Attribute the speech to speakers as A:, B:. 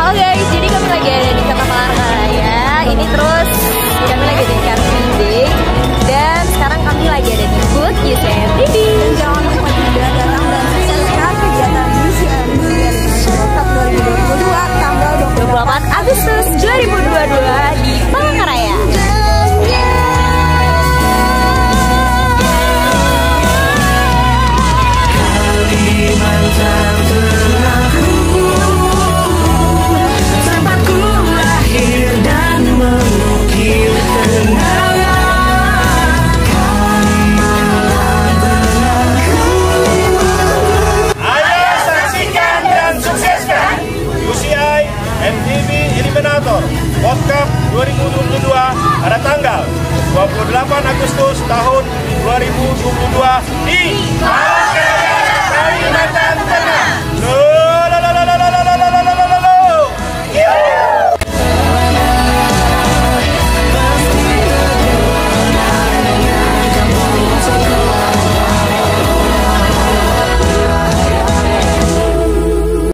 A: Halo guys, jadi kami lagi ada di Kota Palangkaraya. Ini terus kami lagi di Car Free Day. Dan sekarang kami lagi ada di booth UCM TV.
B: Dan jangan lupa juga datang dan saksikan kegiatan UCM Cup 2022 tanggal
A: 28 Agustus 2022 di Palangkaraya.
C: Kalimantan tengahku, tempatku lahir dan mengukir kenangan. Kalimantan tengahku.
D: Ayo saksikan dan sukseskan UCI MTV Eliminator World Cup 2022 pada tanggal 28 Agustus tahun 2022 di Palangkaraya, Kalimantan Tengah.